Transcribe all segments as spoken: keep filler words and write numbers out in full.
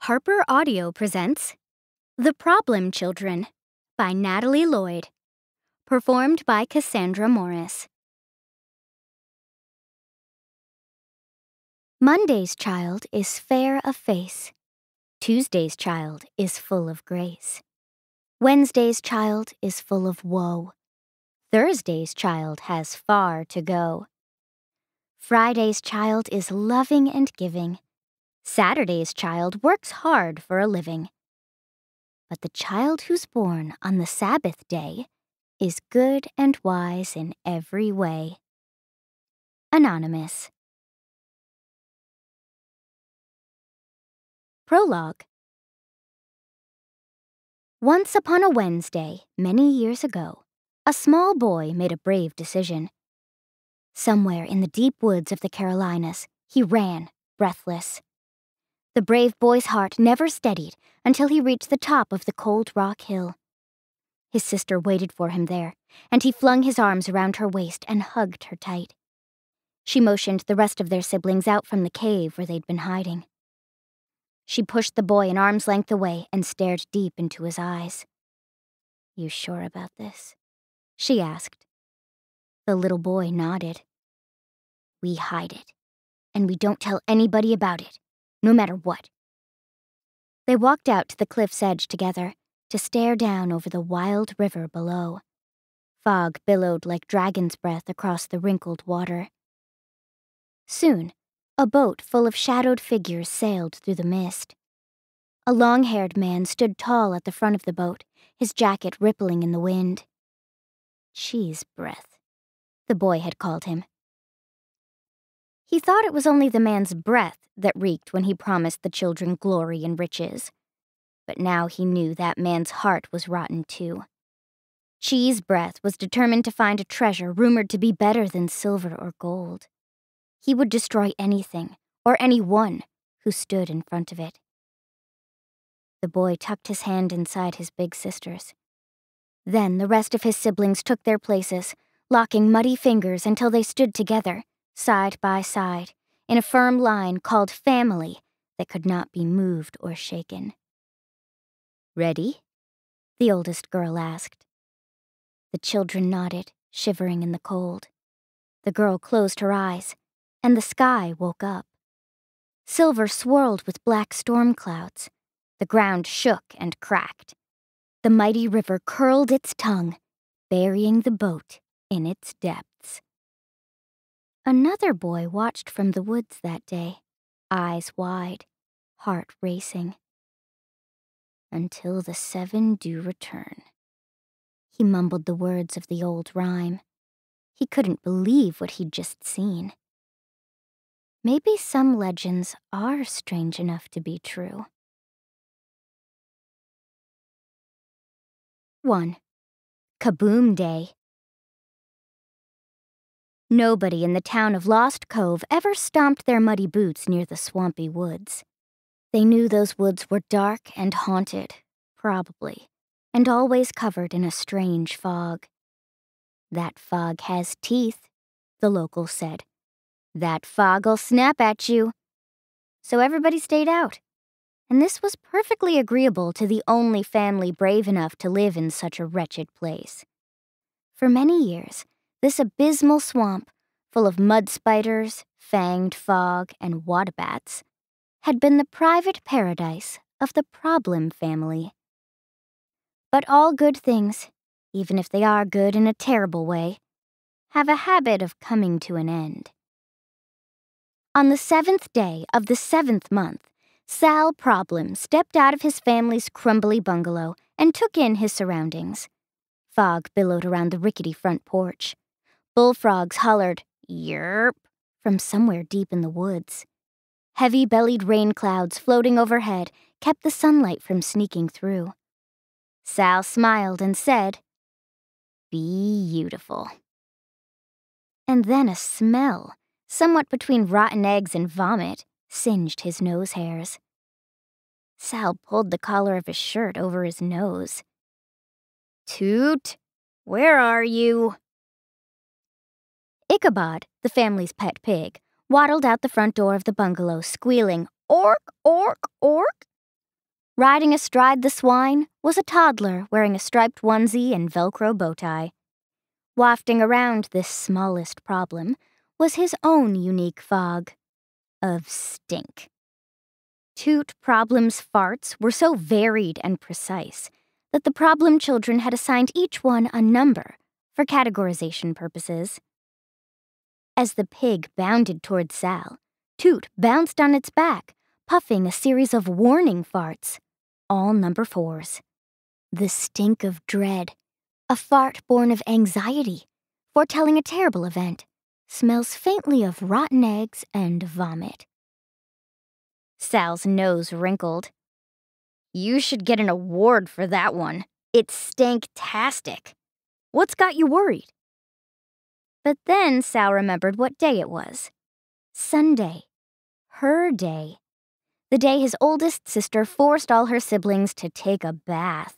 Harper Audio presents The Problim Children by Natalie Lloyd, performed by Cassandra Morris. Monday's child is fair of face. Tuesday's child is full of grace. Wednesday's child is full of woe. Thursday's child has far to go. Friday's child is loving and giving. Saturday's child works hard for a living. But the child who's born on the Sabbath day is good and wise in every way. Anonymous. Prologue. Once upon a Wednesday, many years ago, a small boy made a brave decision. Somewhere in the deep woods of the Carolinas, he ran, breathless. The brave boy's heart never steadied until he reached the top of the cold rock hill. His sister waited for him there, and he flung his arms around her waist and hugged her tight. She motioned the rest of their siblings out from the cave where they'd been hiding. She pushed the boy an arm's length away and stared deep into his eyes. "You sure about this?" she asked. The little boy nodded. "We hide it, and we don't tell anybody about it. No matter what." They walked out to the cliff's edge together to stare down over the wild river below. Fog billowed like dragon's breath across the wrinkled water. Soon, a boat full of shadowed figures sailed through the mist. A long-haired man stood tall at the front of the boat, his jacket rippling in the wind. Cheese breath, the boy had called him. He thought it was only the man's breath that reeked when he promised the children glory and riches. But now he knew that man's heart was rotten too. Cheese Breath was determined to find a treasure rumored to be better than silver or gold. He would destroy anything or anyone who stood in front of it. The boy tucked his hand inside his big sister's. Then the rest of his siblings took their places, locking muddy fingers until they stood together, side by side, in a firm line called family that could not be moved or shaken. "Ready?" the oldest girl asked. The children nodded, shivering in the cold. The girl closed her eyes, and the sky woke up. Silver swirled with black storm clouds. The ground shook and cracked. The mighty river curled its tongue, burying the boat in its depths. Another boy watched from the woods that day, eyes wide, heart racing. "Until the seven do return." He mumbled the words of the old rhyme. He couldn't believe what he'd just seen. Maybe some legends are strange enough to be true. one. Kaboom Day. Nobody in the town of Lost Cove ever stomped their muddy boots near the swampy woods. They knew those woods were dark and haunted, probably, and always covered in a strange fog. "That fog has teeth," the locals said. "That fog'll snap at you." So everybody stayed out, and this was perfectly agreeable to the only family brave enough to live in such a wretched place. For many years, this abysmal swamp, full of mud spiders, fanged fog, and wattebats, had been the private paradise of the Problim family. But all good things, even if they are good in a terrible way, have a habit of coming to an end. On the seventh day of the seventh month, Sal Problim stepped out of his family's crumbly bungalow and took in his surroundings. Fog billowed around the rickety front porch. Bullfrogs hollered, "Yerp," from somewhere deep in the woods. Heavy-bellied rain clouds floating overhead kept the sunlight from sneaking through. Sal smiled and said, "Beautiful." And then a smell, somewhat between rotten eggs and vomit, singed his nose hairs. Sal pulled the collar of his shirt over his nose. "Toot, where are you?" Ichabod, the family's pet pig, waddled out the front door of the bungalow, squealing, "Ork, ork, ork." Riding astride the swine was a toddler wearing a striped onesie and Velcro bow tie. Wafting around this smallest problem was his own unique fog of stink. Toot Problim's farts were so varied and precise that the Problim children had assigned each one a number for categorization purposes. As the pig bounded toward Sal, Toot bounced on its back, puffing a series of warning farts, all number fours. The stink of dread, a fart born of anxiety, foretelling a terrible event, smells faintly of rotten eggs and vomit. Sal's nose wrinkled. You should get an award for that one. It's stank-tastic. What's got you worried? But then Sal remembered what day it was. Sunday. Her day. The day his oldest sister forced all her siblings to take a bath.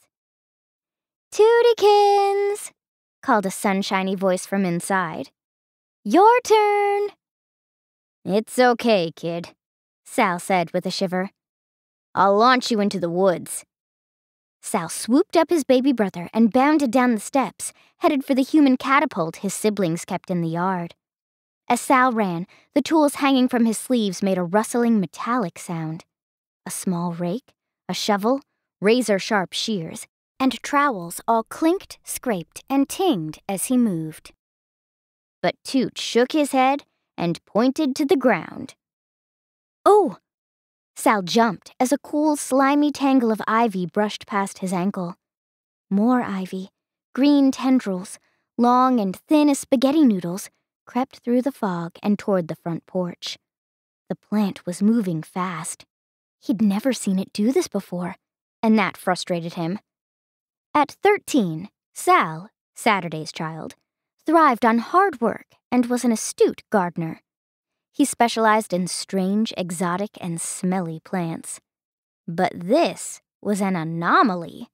Tootykins, called a sunshiny voice from inside. Your turn. It's okay, kid, Sal said with a shiver. I'll launch you into the woods. Sal swooped up his baby brother and bounded down the steps, headed for the human catapult his siblings kept in the yard. As Sal ran, the tools hanging from his sleeves made a rustling metallic sound. A small rake, a shovel, razor-sharp shears, and trowels all clinked, scraped, and tinged as he moved. But Toot shook his head and pointed to the ground. Oh! Sal jumped as a cool, slimy tangle of ivy brushed past his ankle. More ivy, green tendrils, long and thin as spaghetti noodles, crept through the fog and toward the front porch. The plant was moving fast. He'd never seen it do this before, and that frustrated him. At thirteen, Sal, Saturday's child, thrived on hard work and was an astute gardener. He specialized in strange, exotic, and smelly plants. But this was an anomaly.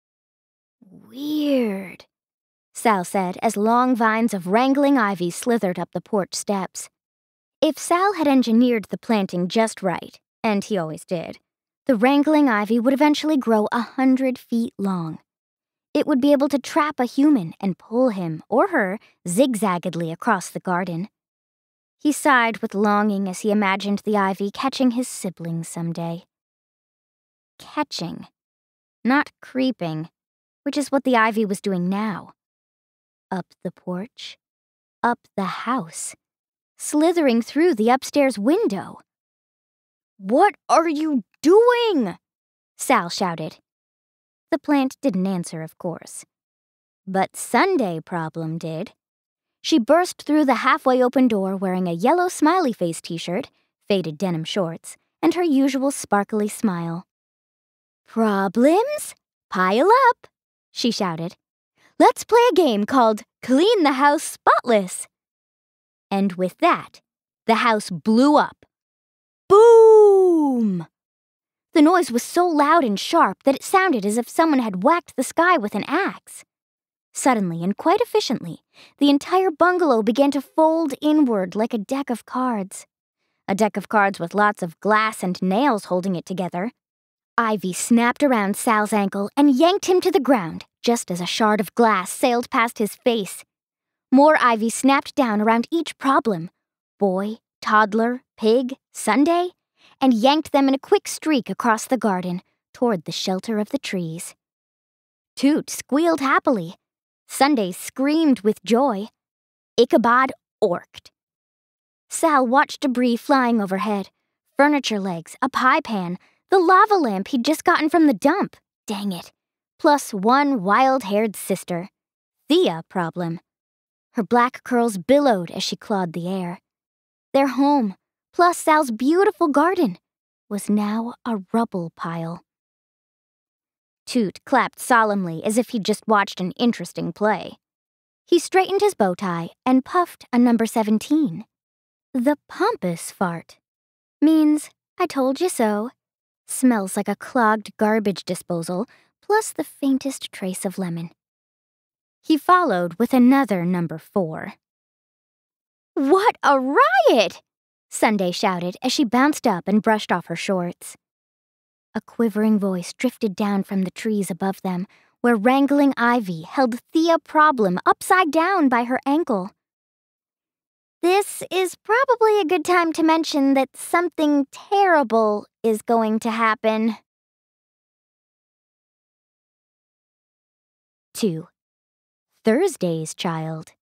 Weird, Sal said as long vines of wrangling ivy slithered up the porch steps. If Sal had engineered the planting just right, and he always did, the wrangling ivy would eventually grow a hundred feet long. It would be able to trap a human and pull him or her zigzaggedly across the garden. He sighed with longing as he imagined the ivy catching his siblings someday. Catching, not creeping, which is what the ivy was doing now. Up the porch, up the house, slithering through the upstairs window. What are you doing? Sal shouted. The plant didn't answer, of course. But Sunday Problim did. She burst through the halfway open door wearing a yellow smiley face t-shirt, faded denim shorts, and her usual sparkly smile. Problems? Pile up, she shouted. Let's play a game called Clean the House Spotless. And with that, the house blew up. Boom! The noise was so loud and sharp that it sounded as if someone had whacked the sky with an axe. Suddenly and quite efficiently, the entire bungalow began to fold inward like a deck of cards. A deck of cards with lots of glass and nails holding it together. Ivy snapped around Sal's ankle and yanked him to the ground, just as a shard of glass sailed past his face. More ivy snapped down around each problem, boy, toddler, pig, Sunday, and yanked them in a quick streak across the garden toward the shelter of the trees. Toot squealed happily. Sunday screamed with joy. Ichabod orked. Sal watched debris flying overhead, furniture legs, a pie pan, the lava lamp he'd just gotten from the dump, dang it, plus one wild-haired sister, Thea Problim. Her black curls billowed as she clawed the air. Their home, plus Sal's beautiful garden, was now a rubble pile. Toot clapped solemnly as if he'd just watched an interesting play. He straightened his bow tie and puffed a number seventeen. The pompous fart. Means, I told you so. Smells like a clogged garbage disposal, plus the faintest trace of lemon. He followed with another number four. What a riot! Sunday shouted as she bounced up and brushed off her shorts. A quivering voice drifted down from the trees above them, where wrangling ivy held Thea Problim upside down by her ankle. This is probably a good time to mention that something terrible is going to happen. two. Thursday's Child.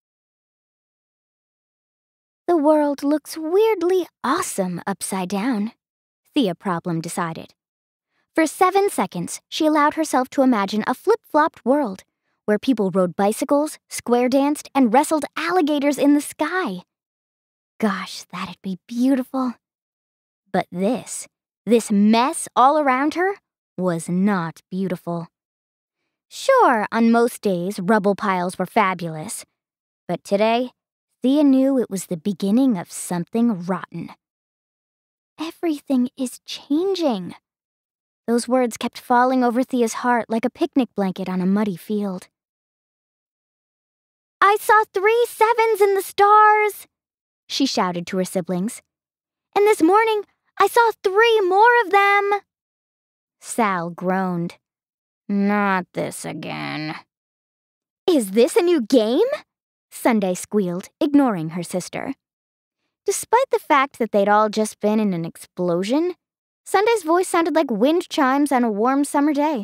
The world looks weirdly awesome upside down, Thea Problim decided. For seven seconds, she allowed herself to imagine a flip-flopped world where people rode bicycles, square danced, and wrestled alligators in the sky. Gosh, that'd be beautiful. But this, this mess all around her, was not beautiful. Sure, on most days, rubble piles were fabulous. But today, Thea knew it was the beginning of something rotten. Everything is changing. Those words kept falling over Thea's heart like a picnic blanket on a muddy field. I saw three sevens in the stars, she shouted to her siblings. And this morning, I saw three more of them. Sal groaned. Not this again. Is this a new game? Sunday squealed, ignoring her sister. Despite the fact that they'd all just been in an explosion, Sunday's voice sounded like wind chimes on a warm summer day.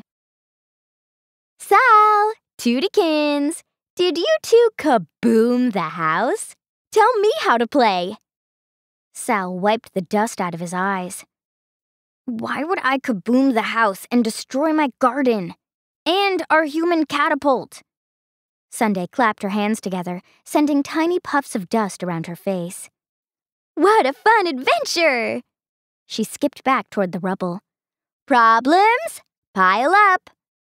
Sal, Tootykins, did you two kaboom the house? Tell me how to play. Sal wiped the dust out of his eyes. Why would I kaboom the house and destroy my garden? And our human catapult? Sunday clapped her hands together, sending tiny puffs of dust around her face. What a fun adventure! She skipped back toward the rubble. Problems? Pile up.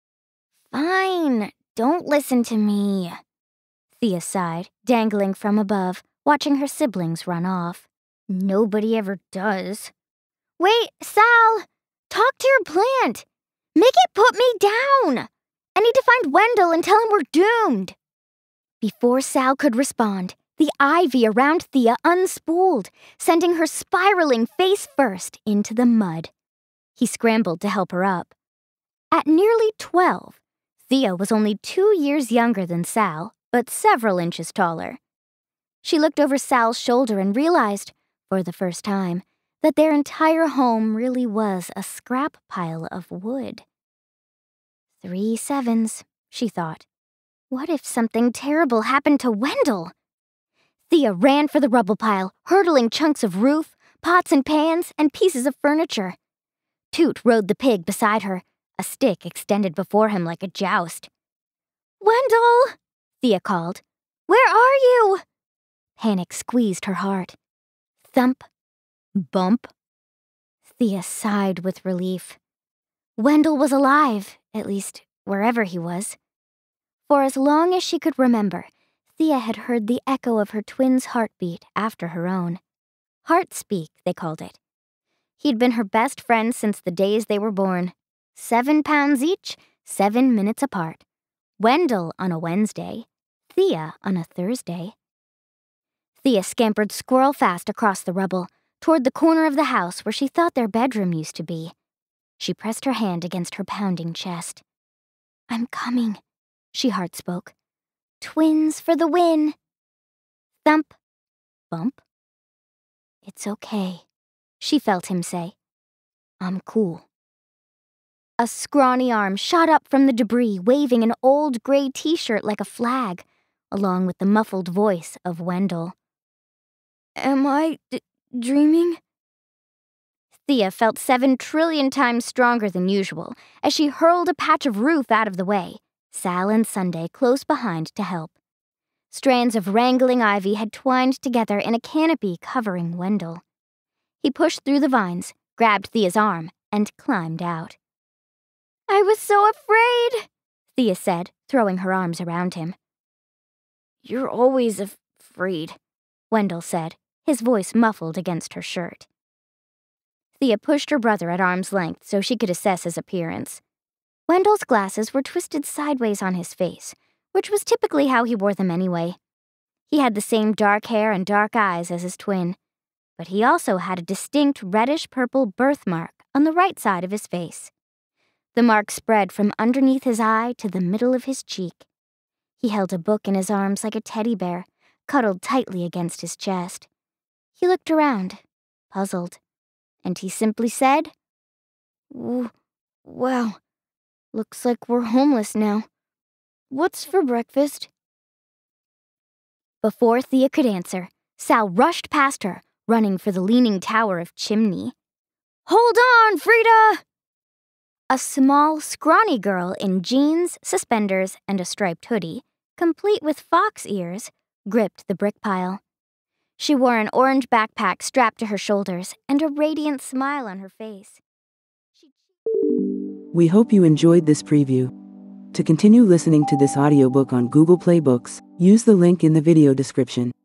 Fine, don't listen to me. Thea sighed, dangling from above, watching her siblings run off. Nobody ever does. Wait, Sal! Talk to your plant! Make it put me down! I need to find Wendell and tell him we're doomed! Before Sal could respond, the ivy around Thea unspooled, sending her spiraling face first into the mud. He scrambled to help her up. At nearly twelve, Thea was only two years younger than Sal, but several inches taller. She looked over Sal's shoulder and realized, for the first time, that their entire home really was a scrap pile of wood. Three sevens, she thought. What if something terrible happened to Wendell? Thea ran for the rubble pile, hurdling chunks of roof, pots and pans, and pieces of furniture. Toot rode the pig beside her, a stick extended before him like a joust. Wendell, Thea called. Where are you? Panic squeezed her heart. Thump. Bump. Thea sighed with relief. Wendell was alive, at least wherever he was. For as long as she could remember, Thea had heard the echo of her twin's heartbeat after her own. Heart-speak, they called it. He'd been her best friend since the days they were born. Seven pounds each, seven minutes apart. Wendell on a Wednesday, Thea on a Thursday. Thea scampered squirrel-fast across the rubble, toward the corner of the house where she thought their bedroom used to be. She pressed her hand against her pounding chest. I'm coming, she heart-spoke. Twins for the win. Thump. Bump. It's okay, she felt him say. I'm cool. A scrawny arm shot up from the debris, waving an old gray t-shirt like a flag, along with the muffled voice of Wendell. Am I d- dreaming? Thea felt seven trillion times stronger than usual as she hurled a patch of roof out of the way, Sal and Sunday close behind to help. Strands of wrangling ivy had twined together in a canopy covering Wendell. He pushed through the vines, grabbed Thea's arm, and climbed out. I was so afraid, Thea said, throwing her arms around him. You're always af- afraid, Wendell said, his voice muffled against her shirt. Thea pushed her brother at arm's length so she could assess his appearance. Wendell's glasses were twisted sideways on his face, which was typically how he wore them anyway. He had the same dark hair and dark eyes as his twin, but he also had a distinct reddish-purple birthmark on the right side of his face. The mark spread from underneath his eye to the middle of his cheek. He held a book in his arms like a teddy bear, cuddled tightly against his chest. He looked around, puzzled, and he simply said, "Wow, looks like we're homeless now. What's for breakfast?" Before Thea could answer, Sal rushed past her, running for the leaning tower of chimney. "Hold on, Frida!" A small, scrawny girl in jeans, suspenders, and a striped hoodie, complete with fox ears, gripped the brick pile. She wore an orange backpack strapped to her shoulders and a radiant smile on her face. We hope you enjoyed this preview. To continue listening to this audiobook on Google Play Books, use the link in the video description.